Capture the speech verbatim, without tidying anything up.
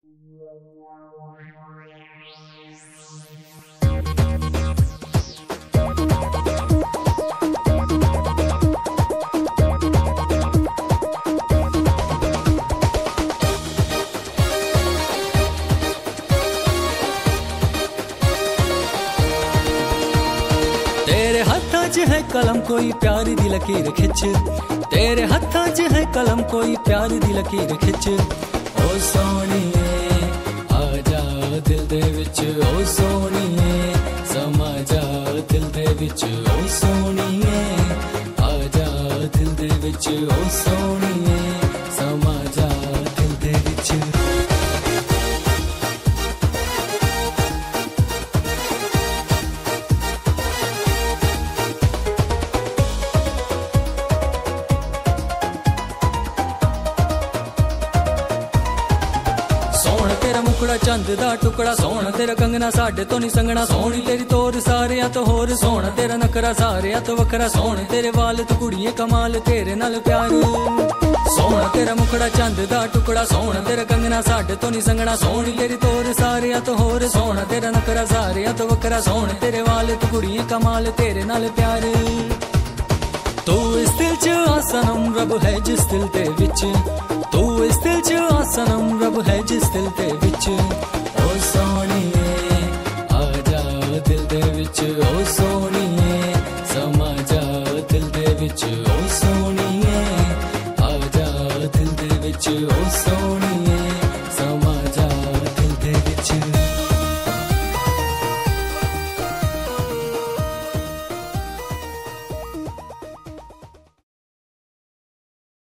तेरे हाथां च है कलम कोई प्यार दी लकीर खिच, तेरे हाथां च है कलम कोई प्यार दी लकीर खिच। ओ सोनिए आजा दिल दे विच, ओ सोनिए समा जा दिल दे विच, ओ सोनिए आजा दिल दे विच, ओ सोनिए समा जा दिल दे विच। मुखड़ा चंद दा टुकड़ा सोहना तेरा कंगना साडे तो नहीं संगना, सोहनी तेरी तोर सारिया तो होर, सोहना तेरा नखरा सारिया तो वखरा, सोहने तेरे वाल तो कुड़िए कमाल तेरे नाल प्यार। सोहना तेरा मुखड़ा चंद दा टुकड़ा सोहना तेरा कंगना साडे तो नहीं संगना, सोहनी तेरी तोर सारिया तो होर, सोहना तेरा नखरा सारिया तो वखरा, सोहने तेरे वाल तो कुड़िए कमाल तेरे नाल प्यार। तू इस दिल च आसनम रब है जिस दिल दे विच, तू इस दिल च आसनम रब है जिस दिल दे विच। ओ सोनिए आजा दिल दे विच, ओ सोनिए समा जा दिल दे विच, ओ सोनिए आजा दिल दे विच, ओ सोनिए।